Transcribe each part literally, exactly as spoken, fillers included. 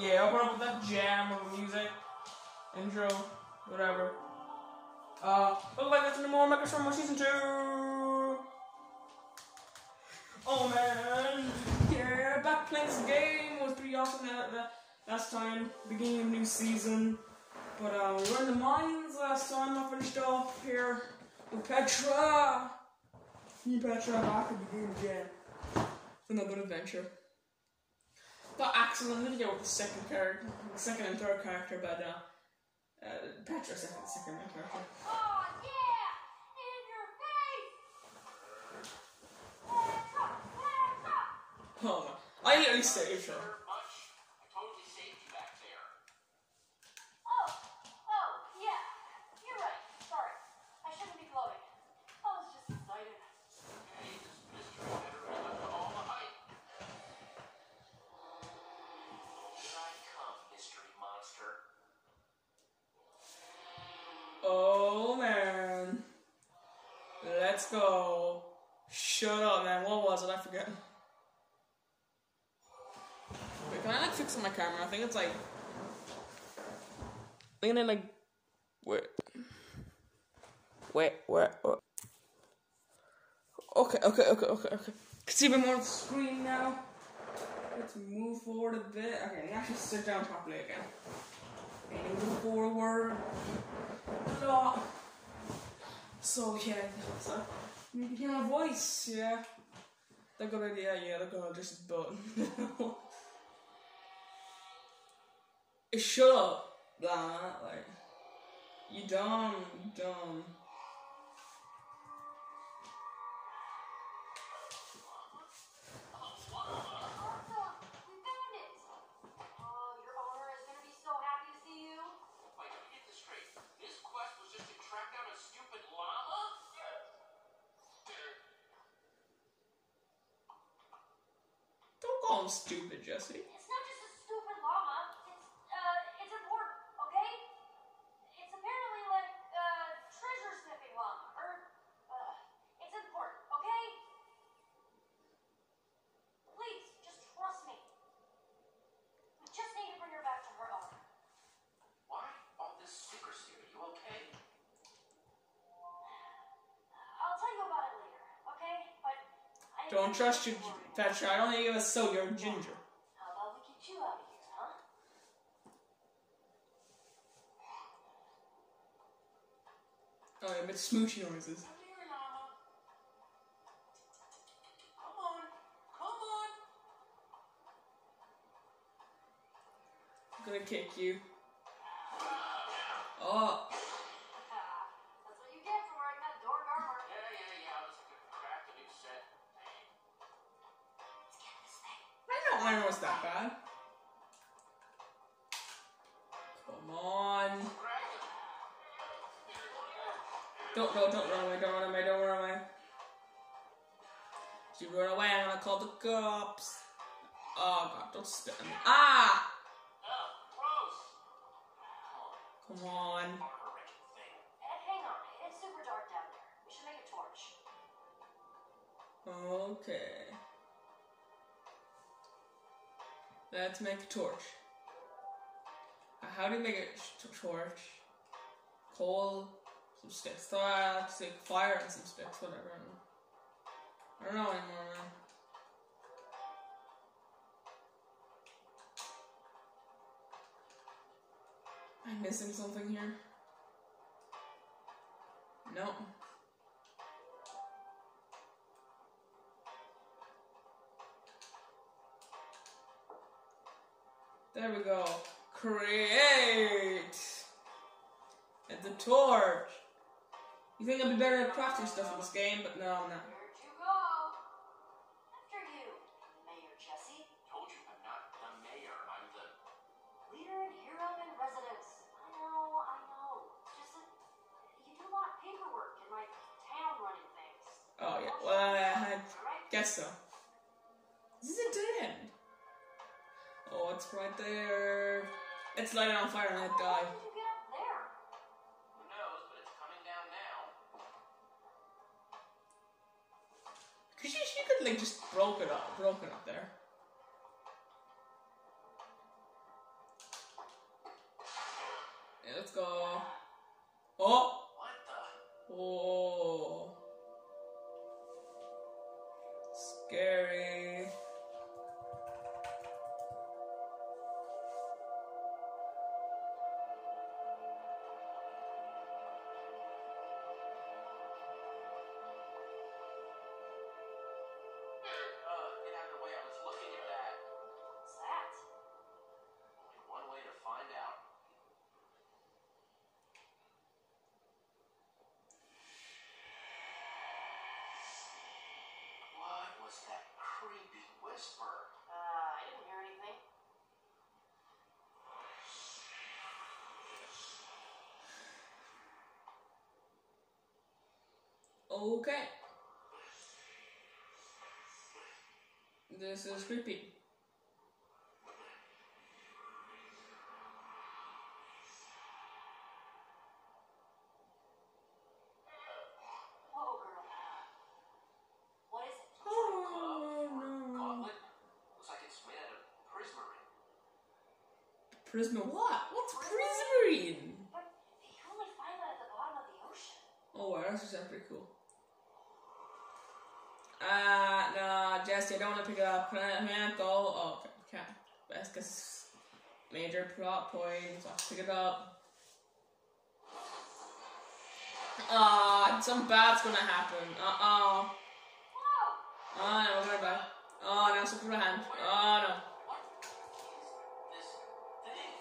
Yeah, open up with that jam of music, intro, whatever. Uh, look like that's no more Mega Storm Season two. Oh man, yeah, back playing this game was pretty awesome that, that last time, beginning of new season. But uh, we were in the mines last time. I finished off here with Petra. Me and Petra back in the game again. It's another adventure. Got Axel in the video with the second character, the second and third character, but uh, uh Petra second, second main character. Oh yeah, in your face. Petra, Petra. Oh man, I literally saved her. I totally saved you back there. Oh, oh yeah, you're right. Sorry, I shouldn't be gloating. I was just excited. Hey, this mystery better live up to all the hype. Here I come, mystery monster. Oh man, let's go. Shut up, man. What was it? I forget. Wait, can I like fix my camera? I think it's like. I think I like. Wait. Wait, wait, wait. Okay, okay, okay, okay, okay. Can see a bit more on the screen now. Let's move forward a bit. Okay, you actually sit down properly again. Okay, move forward. A lot. So yeah, so you can hear my voice, yeah. That's a good idea, yeah, look at this button. Shut up, blah, like, you dumb, you dumb. I'm stupid, Jesse. It's not just a stupid llama. It's, uh, it's important, okay? It's apparently like, uh, treasure sniffing llama. Or, uh, it's important, okay? Please, just trust me. We just need to bring her back to her owner. Why all this secrecy? Are you okay? I'll tell you about it later, okay? But I Don't trust you, Petra. I don't think it was so. You're a ginger. How about we get you out of here, huh? Oh, yeah, but smoochy noises. Come here, llama. Come on, come on. I'm gonna kick you. Oh. That's what you get for wearing that dork armor. Yeah, yeah, yeah. Let's get back to new set. Let's get this thing. I don't know it was that bad. Come on. Don't, no, don't run away, don't run away, don't run away. If you run away, I'm gonna call the cops. Oh god, don't spit on me. Ah! Oh, gross. Come on. Armor-wrecking thing. Ed, hang on. It's super dark down there. We should make a torch. Okay. Let's make a torch. Uh, How do you make a t- torch? Coal, some sticks. So I have to take fire and some sticks, whatever. I don't know anymore, man. Am I missing something here? No. There we go. Create! And the torch! You think I'd be better at crafting stuff in this game, but no, I'm not. Where'd you go? After you, Mayor Jesse. Told you I'm not the mayor. I'm the... Leader and hero in residence. I know, I know. It's just that you do a lot of paperwork and like town running things. Oh, yeah. Well, I, I Alright? guess so. This is a dead end. Oh, it's right there. It's lighted on fire and I die. How did you get up there? Who knows, but it's coming down now. Cause she, she could like just broke it up, broken up there. Okay, let's go. Oh! What the? Oh. Scary. Uh, get out of the way. I was looking at that. What's that? Only one way to find out. What was that creepy whisper? Uh, I didn't hear anything. Okay. This is creepy. Whoa, girl. What is it? Oh no. Gauntlet? Looks like it's made out of prismarine. Prisma what? What's prismarine? But you can only find that at the bottom of the ocean. Oh wow, that's just pretty cool. Uh, no, Jesse, I don't want to pick it up. Can I, can I go? Oh, okay, can't. That's because major plot points. I'll pick it up. Uh, some bad's gonna happen. Uh oh. Whoa! Oh no, we're gonna die. Oh no, something in my hand. Oh no. What is this thing?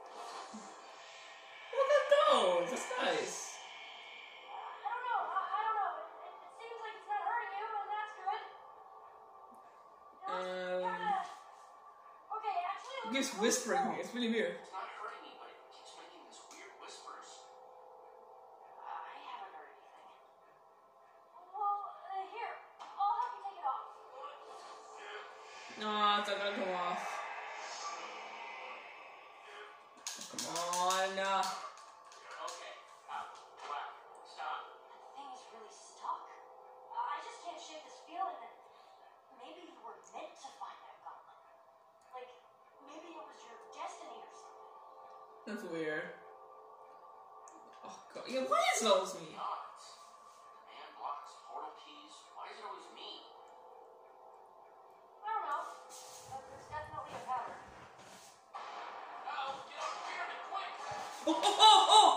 Look at those. That's nice. I don't know. I, I don't know. It, it, it seems like it's not hurting you, and that's good. You know, it's Um, kinda... Okay, actually... It keeps whispering me. It's really weird. It's not hurting me, but it keeps making these weird whispers. I haven't heard anything. Well, uh, here. I'll help you take it off. No, it's not gonna come off. Come on. Uh, Okay. Out. Wow. Stop. That thing is really stuck. Uh, I just can't shake this feeling that maybe you were meant to find that gauntlet. Like, maybe it was your destiny or something. that's weird. Oh god. Yeah, why is it always me? Gods. Man blocks, portal keys. Why is it always me? I don't know. But there's definitely a pattern. Oh, get off the pyramid, quick! Oh, oh, oh, oh!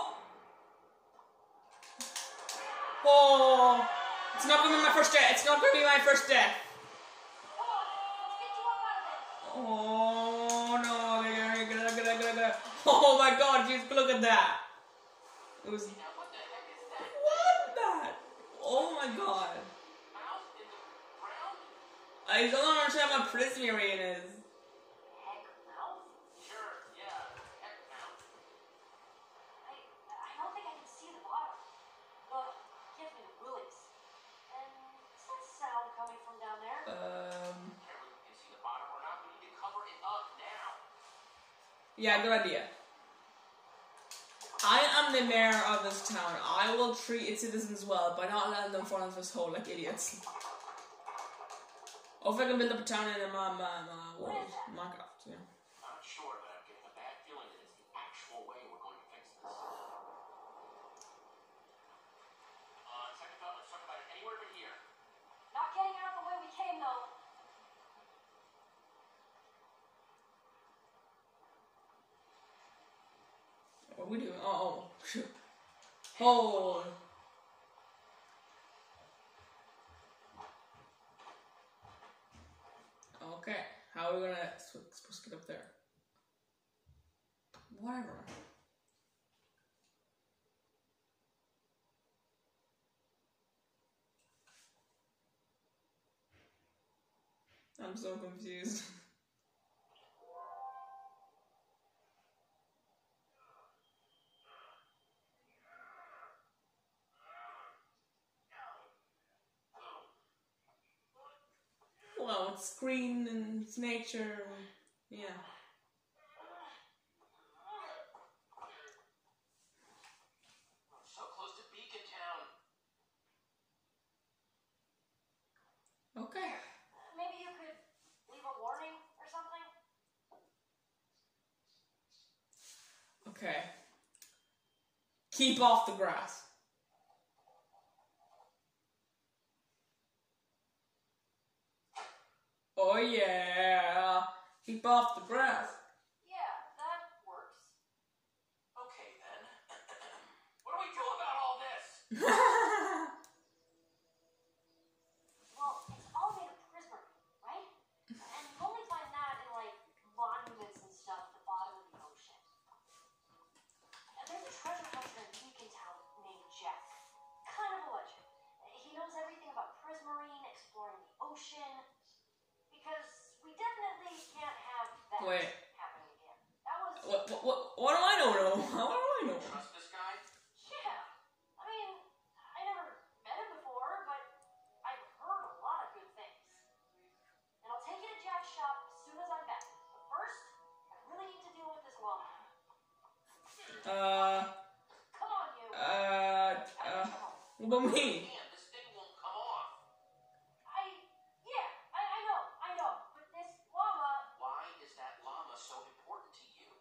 Oh! It's not gonna be my first death. It's not gonna be my first death. Come on, let's get you up out of this. Oh no! Get it, get it, get it, get it, get it. Oh my god! Just look at that. It was. Now, what the heck is that? What that? Oh my god! Mouth in the ground? I don't understand what prismarine is. Heck mouth? Sure, yeah. Heck mouth. I, I don't think I can see the bottom. But it gives me the willies. And is that sound coming from down there? Um. Care whether we can see the bottom or not. We need to cover it up now. Yeah, good idea. I am the mayor of this town. I will treat its citizens well by not letting them fall into this hole like idiots. Or if I can build up a town in my, my, my world. Minecraft, yeah. I'm not sure, but I'm getting a bad feeling that it's the actual way we're going to fix this. Uh, second thought, let's talk about it anywhere but here. Not getting out the way we came, though. What are we doing? Oh, oh, shoot. Oh. Okay, how are we gonna supposed to get up there? Whatever. I'm so confused. Well, it's green and it's nature. Yeah. So close to Beacon Town. Okay. Maybe you could leave a warning or something? Okay. Keep off the grass. Oh yeah. Keep off the grass. Yeah, that works. Okay then. What do we do about all this? Well, it's all made of prismarine, right? And you only find that in, like, monuments and stuff at the bottom of the ocean. And there's a treasure hunter in Beacon Town named Jeff. Kind of a legend. He knows everything about prismarine, exploring the ocean. Because we definitely can't have that Wait. happen again. That was... What, what, what, what do I know, though? What do I know? Trust this guy? Yeah. I mean, I never met him before, but I've heard a lot of good things. And I'll take you to Jack's shop as soon as I'm back. But first, I really need to deal with this llama. Uh, Come on, you. uh, uh, what about me? Man, this thing won't come off. I... Yeah, I, I know, I know. But this llama... Why is that llama so important to you?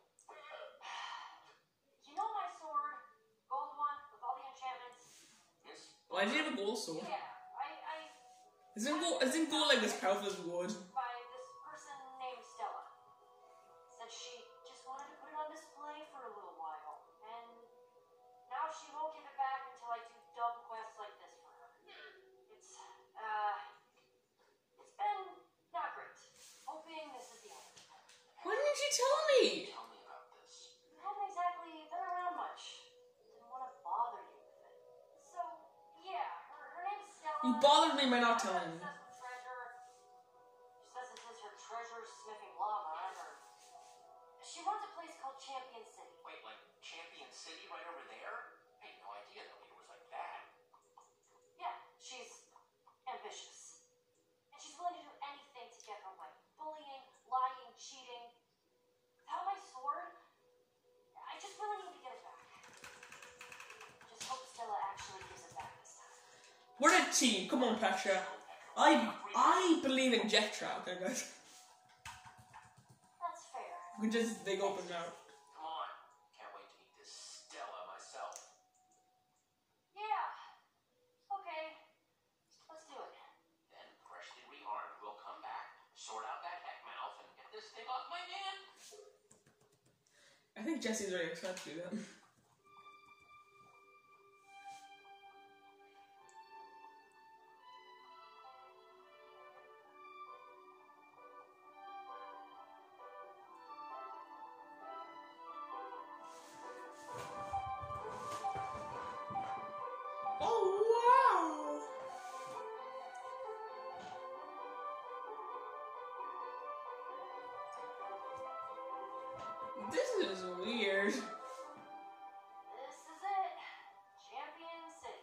You know my sword? Gold one, with all the enchantments? Yes. Why do you have a gold sword? Yeah, I... I... Isn't gold, isn't gold like as powerful as wood? by this person named Stella. Said she just wanted to put it on display for a little while. And now she won't give it back until I do dumb quests like this for her. It's, uh... It's been not great. Hoping this is the end. Why didn't you tell me? Tell me about this. You haven't exactly been around much. Didn't want to bother you with it. So, yeah, her, her name's Stella. You bothered me by not telling me. Obsessed with treasure. She says this is her treasure-sniffing llama, or... She runs a place called Champion City. Wait, like Champion City right over there? I had no idea that it was like that. Yeah, she's ambitious. And she's willing to do anything to get her way. Bullying, lying, cheating. Without my sword, I just really need to get it back. Just hope Stella actually gives it back this time. We're a team. Come on, Petra. I I believe in Jetra. Okay, guys. That's fair. We can just dig open now. Come on. Can't wait to meet this Stella myself. Yeah. Okay. Let's do it. Then, freshly rearmed, we'll come back, sort out that heck mouth, and get this thing off my man. I think Jesse's very excited to do that. Oh wow! This is weird. This is it. Champion City.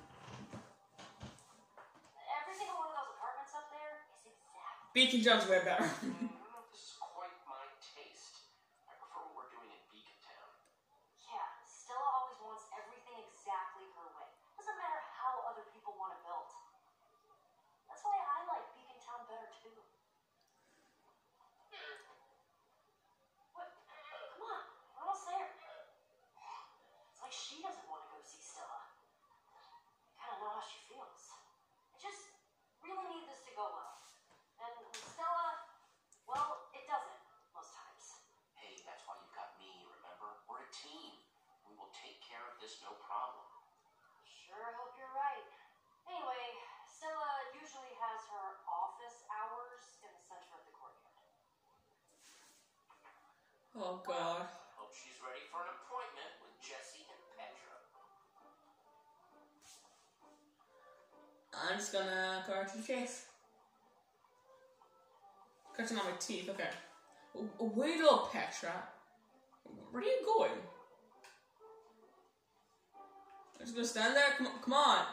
Every single one of those apartments up there is exactly... Beacon John's way better. I don't know if this is quite my taste. I prefer what we're doing in Beacon Town. Yeah, Stella always wants everything exactly her way. Doesn't matter how other people want it built. That's why I like Beacon Town better too. What? Come on, we're almost there. It's like she doesn't want to go see Stella. I kind of know how she feels. I just really need this to go well. And with Stella, well, it doesn't most times. Hey, that's why you've got me, remember? We're a team. We will take care of this no problem. Sure hope you're right. Anyway, Stella usually has her office hours in the center of the courtyard. Oh god. Hope she's ready for an appointment with Jesse and Petra. I'm just gonna go to the chase. Cutting on my teeth, okay. W- Wait up, Petra. Where are you going? I'm just gonna stand there. Come on, come on.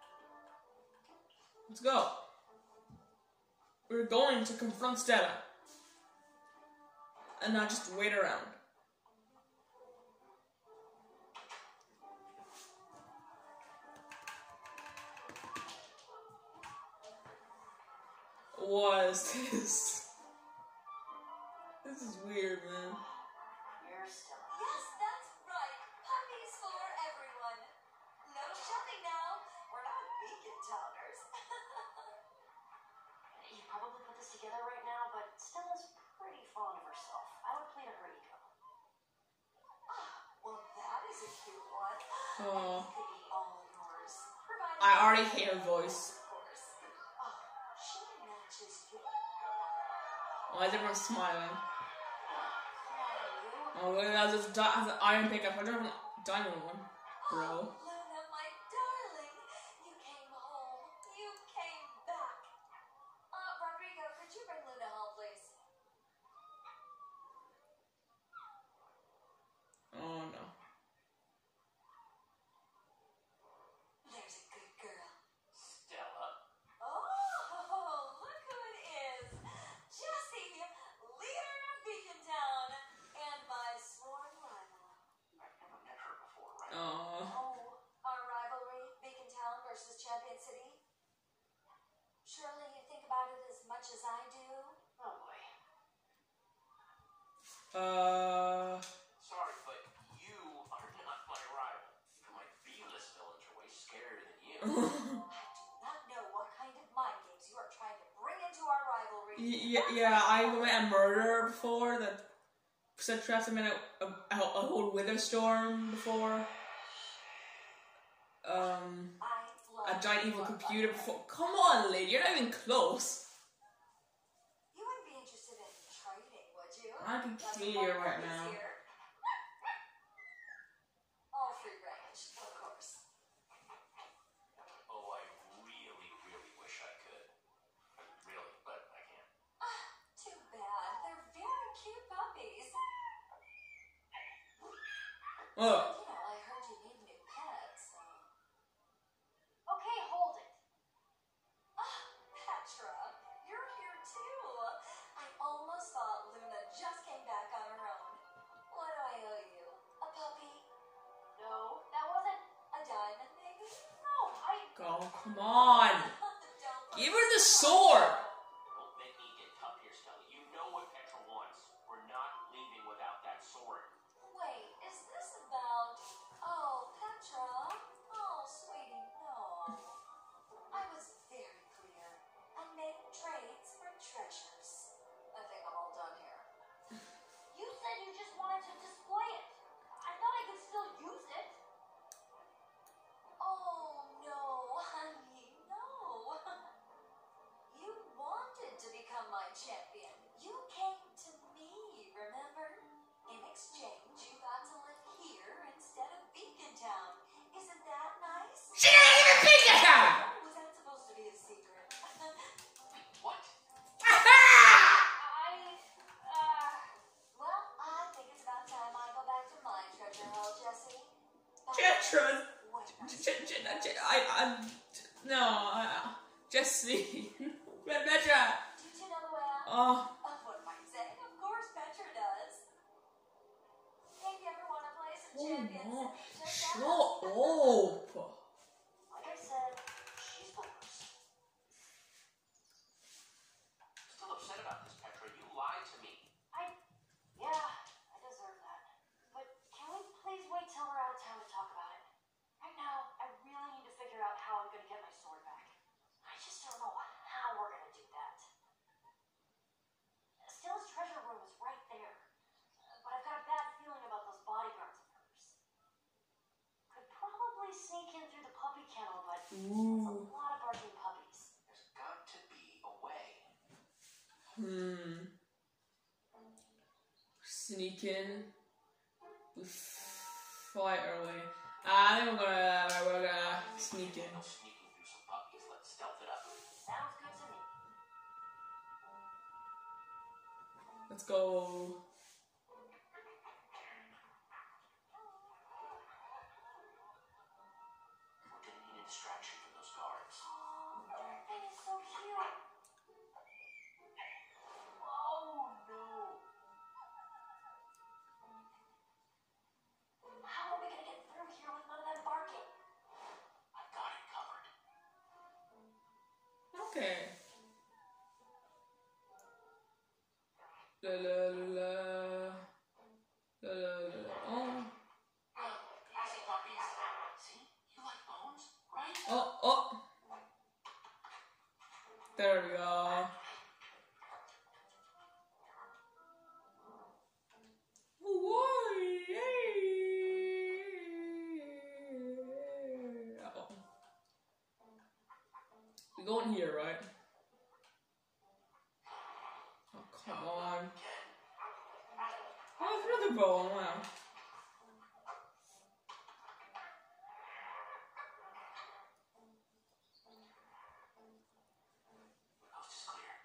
Let's go. We're going to confront Stella. And not just wait around. What is this? This is weird, man. Here's Stella. Yes, that's right. Puppies for everyone. Oh. Could be all yours. Provided I already hate her voice. of course. Oh, she matches you. Why is everyone smiling? Cry, Oh, look at that. This di- has an iron pickup. I don't have a diamond one, bro. Luna, my darling, you came home. You came back. Uh, Rodrigo, could you bring Luna home, please? Oh no. There's a good girl. Stella. Oh, look who it is. Jessie, leader of Beacon Town, and my sworn rival. I've never met her before, right? Oh. Oh, our rivalry, Beacon Town versus Champion City. Surely you think about it as much as I do. Oh boy. Uh. Sorry, but you are not my rival. My B-list villains are way scarier than you. I do not know what kind of mind games you are trying to bring into our rivalry. Yeah, yeah. I met a murderer before that set traps. I met a, a, a whole wither storm before. Um. I A love giant you evil a lot. computer before. Come on, lady. You're not even close. You wouldn't be interested in trading, would you? I can Let kill me you hold right this now. here. All free range, of course. Oh, I really, really wish I could. Really, but I can't. Ah, too bad. They're very cute puppies. Oh. You know, I heard you need new pets, so. Okay, hold it. Ah, Petra, you're here too. I almost thought Luna just came back on her own. What do I owe you? A puppy? No, that wasn't a diamond, maybe? No, I. Oh, come on. Don't Give her the sword. Don't make me get tough here, Stella. You know what Petra wants. We're not leaving without that sword. Wait, is this about. Oh, Petra? Oh, sweetie, no. I was very clear. I make trades for treasures. I think I'm all done here. You said you just wanted to display it. I thought I could still use it. Oh, no, honey, no. You wanted to become my champion. You came to me, remember? In exchange, you got to live here instead of Beacon Town. Isn't that nice? She didn't even pick it up. Was that supposed to be a secret? What? I, uh, well, I think it's about time I go back to my treasure hole, Jessie. Petra. What? J- J- J- I, I, no, I, Jesse. Petra. Do you know the way out? Oh, Of what am I saying? Of course Petra does. If you ever want to play some oh champions, no. just Shut ask. up. Like I said, she's the worst. Still upset about this, Petra. You lied to me. I, yeah, I deserve that. But can we please wait till we're out of town to talk about it? Right now, I really need to figure out how I'm gonna get my sword back. I just don't know how we're gonna do that. Stella's treasure room is right there. But I've got a bad feeling about those bodyguards of hers. Could probably sneak in through the puppy kennel, but that's a Ooh. lot of barking puppies. There's got to be a way. Hmm. Sneak in. We fight our way. I think we're gonna, we're gonna sneak in. No sneaking through some puppies. Let's stealth it up. Sounds good to me. Let's go. We're gonna need a distraction from those guards. Oh, that thing is so cute. Oh no. How are we gonna get through here with none of them barking? I got it covered. Okay. La la la la la la la. Oh, Easy, puppies. See? You like bones, right? oh, oh. There we go. Why? go in here, right? Oh, come on. Oh, there's another bone, wow. Coast is clear.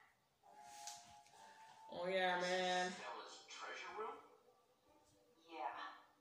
Oh yeah, man. Stella's treasure room? Yeah.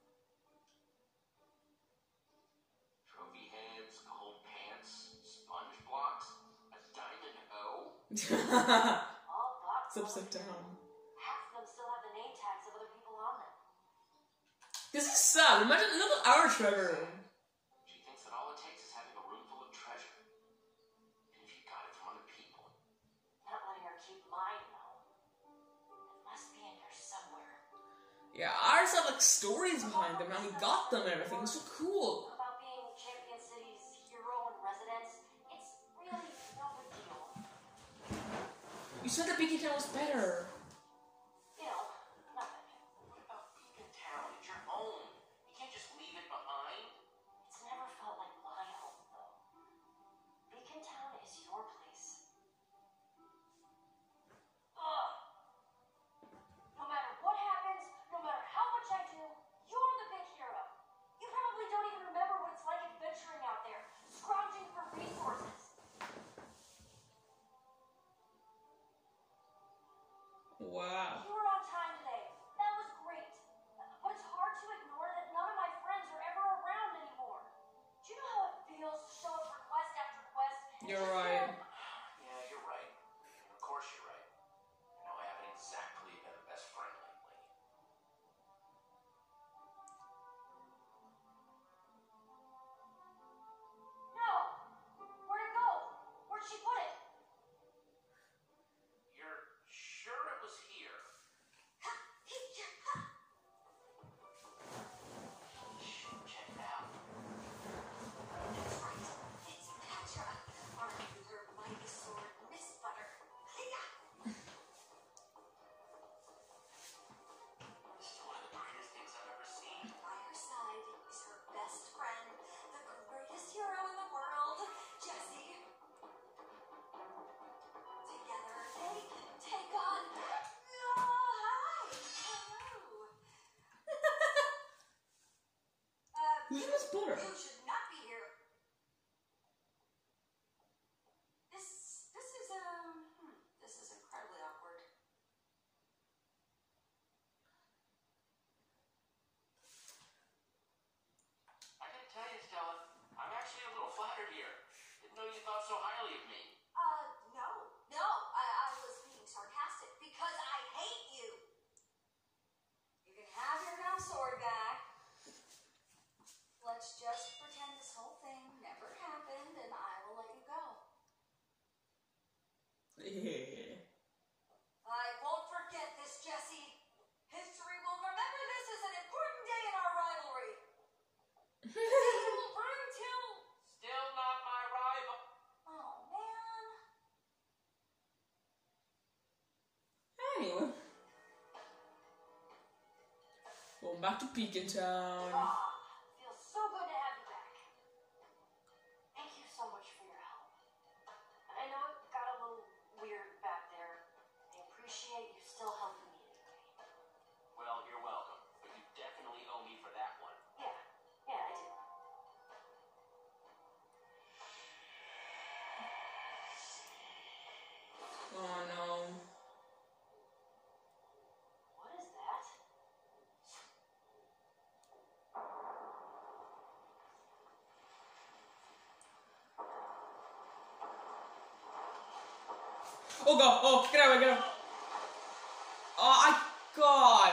Trophy heads, gold pants, sponge blocks, a diamond O. All boxed It's upside down. Half of them still have the name tags of other people on them. This is sad. Imagine another our treasure room. She thinks that all it takes is having a room full of treasure. And if you got it from other people. Not letting her keep mine, though. It must be in here somewhere. Yeah, ours have like stories behind them, and we got them and everything. It's so cool. About being Champion City's hero in residence, it's really no big deal. You said that Beacon Town was better. You know, nothing. What about Beacon Town? It's your home. You can't just leave it behind. It's never felt like my home, though. Beacon Town is your place. Ugh. No matter what happens, no matter how much I do, you're the big hero. You probably don't even remember what it's like adventuring out there, scrounging for resources. Wow. You were on time today. That was great. But it's hard to ignore that none of my friends are ever around anymore. Do you know how it feels to show up for quest after quest? and You're just right. feel- Yeah, you're right. Of course you're right. I know I haven't exactly been the best friend lately. No! Where'd it go? Where'd she put it? You're sure it was here? Shh, check it out. That's right. It's Petra, armed with her mighty sword, Miss Butter. Hiya! This is one of the prettiest things I've ever seen. By her side is her best friend, the greatest hero in the world, Jessie. Together they take on. Oh, hi! Hello! uh, Who's Miss Butter? You should not be here. This, this is, um, hmm, this is incredibly awkward. I gotta tell you, Stella, I'm actually a little flattered here. Didn't know you thought so highly of me. Uh, no. No, I, I was being sarcastic because I hate you. You can have your now sword back. Let's just pretend this whole thing never happened and I will let you go. Yeah. I won't forget this, Jessie. History will remember this as an important day in our rivalry. It will burn till... Still not my rival. Oh, man. Anyway. Going back to Beacon Town. Ah, feels so good to have you back. Thank you so much for your help. I know it got a little weird back there. I appreciate you still helping me anyway. Well, you're welcome, but you definitely owe me for that one. Yeah, yeah, I do. Oh no. What is that? Oh god, oh, get out of here, get out. Oh, I, God.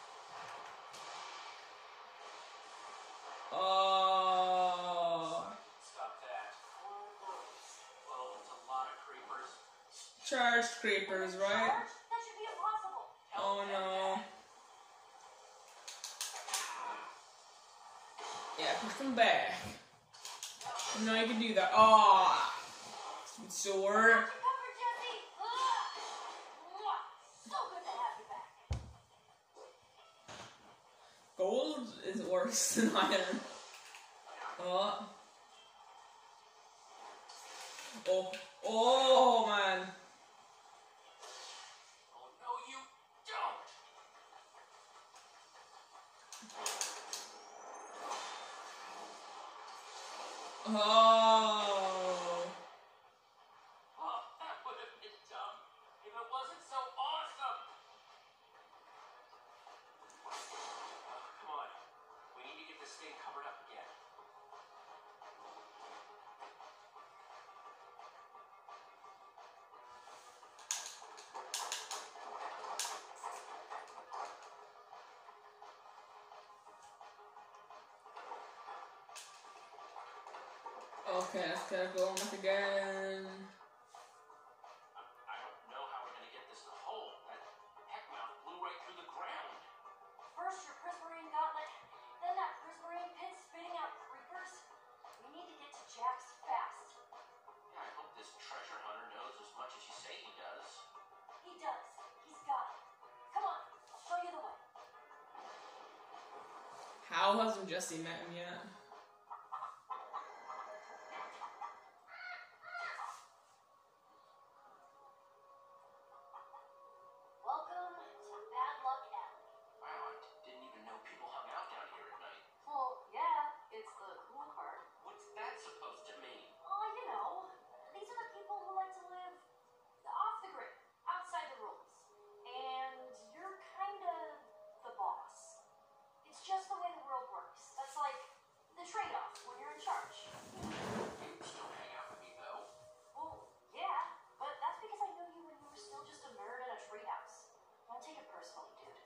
Oh. Stop that. Well, it's a lot of creepers. Charged creepers, right? Charge? That should be impossible. Oh no. Yeah, push them back. No, you can do that. Oh. Sword. Got you covered, Jessie. Ah! Mwah! So good to have you back. Gold is worse than iron. Oh. Oh, Oh man. Oh no, you don't! Oh. Oh, that would have been dumb if it wasn't so awesome! Oh, come on. We need to get this thing covered up again. Okay, let's get going back again. I don't know how we're gonna get this to hold. That heck mouth blew right through the ground. First your Prismarine gauntlet, then that Prismarine pit spitting out creepers. We need to get to Jack's fast. Yeah, I hope this treasure hunter knows as much as you say he does. He does. He's got it. Come on, I'll show you the way. How hasn't Jesse met him yet? Welcome to Bad Luck Alley. Wow, I didn't even know people hung out down here at night. Well, yeah, it's the cool part. What's that supposed to mean? Oh, you know, these are the people who like to live off the grid, outside the rules. And you're kind of the boss. It's just the way the world works. That's like the trade-off when you're in charge. You still hang out with me, though. Well, yeah, but that's because I knew you when you were still just a nerd in a treehouse. Don't take it personally, dude.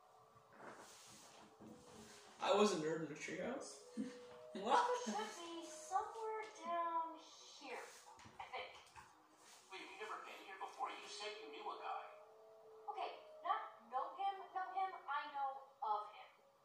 I was a nerd in the treehouse. What? Should be somewhere down here, I think. Wait, have you never been here before? You said you knew a guy. Okay, not know him, know him, I know of him.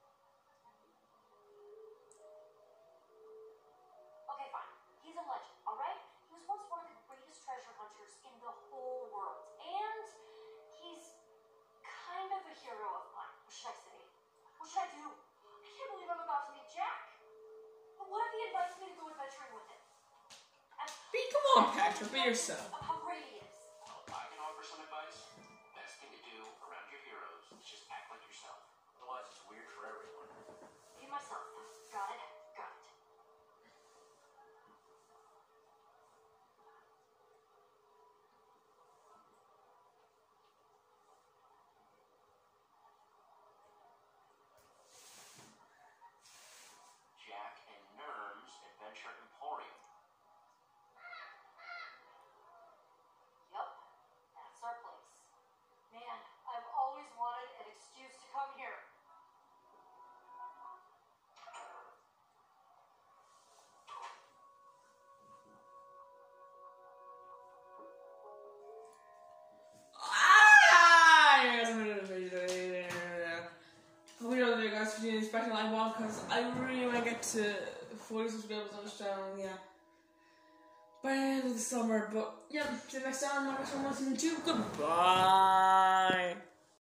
Okay, fine. He's a legend, alright? He was once one of the greatest treasure hunters in the whole world. And he's kind of a hero of mine. What should I say? What should I do? I can't believe I'm about to meet Jack. But what if he invites me to go adventuring with him? And Be, come on, Patrick, be yourself. of how great he is. Well, I can offer some advice. Best thing to do around your heroes is just act like yourself. Otherwise, it's weird for everyone. Be myself. Got it? Got it. Jack and Nerm's Adventure Emporium. Yup, that's our place. Man, I've always wanted an excuse to come here. Hope you know that guys for doing this back in live one because I really want to get to forty subscribers on this channel, yeah. By the end of the summer, but yeah, see you next time. My next one was in two. Goodbye.